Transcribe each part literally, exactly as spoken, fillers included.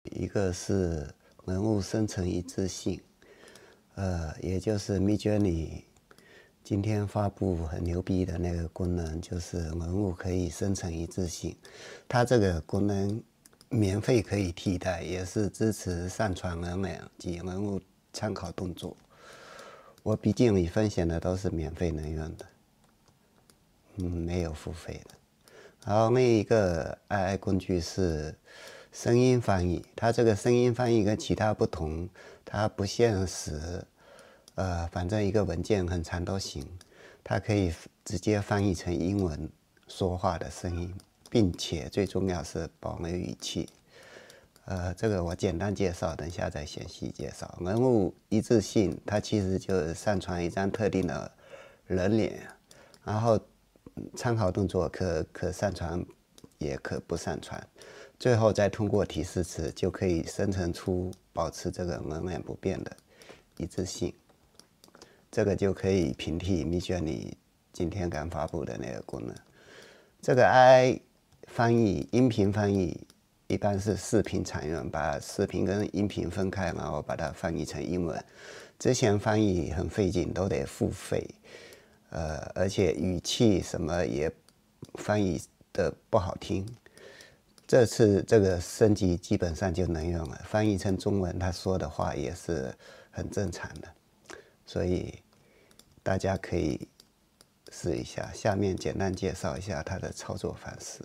一个是人物生成一致性，呃，也就是 Midjourney 今天发布很牛逼的那个功能，就是人物可以生成一致性。它这个功能免费可以替代，也是支持上传人脸及人物参考动作。我毕竟你分享的都是免费能用的，嗯，没有付费的。然后另一个 A I 工具是声音翻译，它这个声音翻译跟其他不同，它不限时，呃，反正一个文件很长都行，它可以直接翻译成英文说话的声音，并且最重要是保留语气。呃，这个我简单介绍，等下再详细介绍。人物一致性，它其实就是上传一张特定的人脸，然后参考动作可可上传，也可不上传，最后再通过提示词就可以生成出保持这个人脸不变的一致性。这个就可以平替 Midjourney 今天刚发布的那个功能。这个 A I 翻译音频翻译。一般是视频常用，把视频跟音频分开，然后把它翻译成英文。之前翻译很费劲，都得付费，呃，而且语气什么也翻译的不好听。这次这个升级基本上就能用了，翻译成中文，他说的话也是很正常的，所以大家可以试一下。下面简单介绍一下它的操作方式。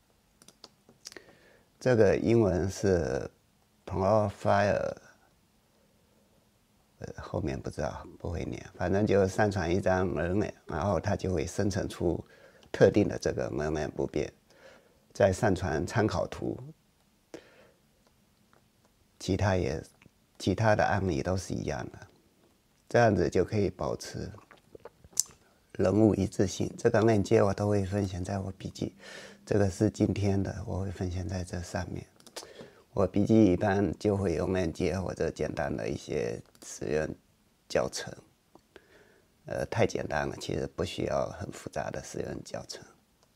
这个英文是 profile， 呃，后面不知道不会念，反正就上传一张人脸，然后它就会生成出特定的这个人脸不变，再上传参考图，其他也其他的案例都是一样的，这样子就可以保持人物一致性。这个链接我都会分享在我笔记。这个是今天的，我会分享在这上面。我笔记一般就会有链接或者简单的一些使用教程。呃，太简单了，其实不需要很复杂的使用教程。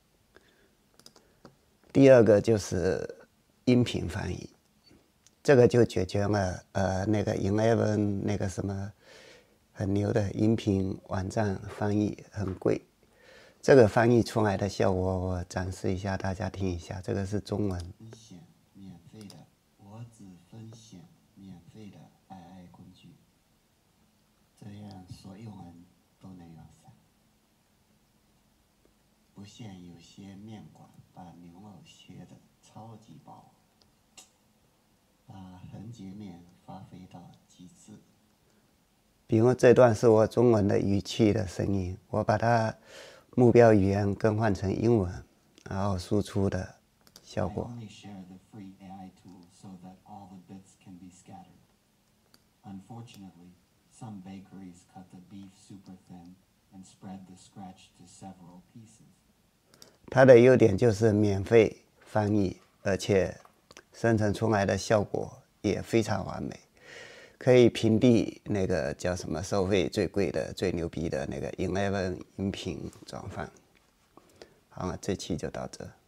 第二个就是音频翻译，这个就解决了呃那个 Eleven 那个什么很牛的音频网站翻译很贵。这个翻译出来的效果，我展示一下，大家听一下。这个是中文。分享免费的，我只分享免费的 A I 工具，这样所有人都能用上。不像有些面馆把牛肉切的超级薄，把横截面发挥到极致。比如这段是我中文的语气的声音，我把它目标语言更换成英文，然后输出的效果。它的优点就是免费翻译，而且生成出来的效果也非常完美。可以平替那个叫什么收费最贵的、最牛逼的那个 Eleven 音频转换。好了，这期就到这。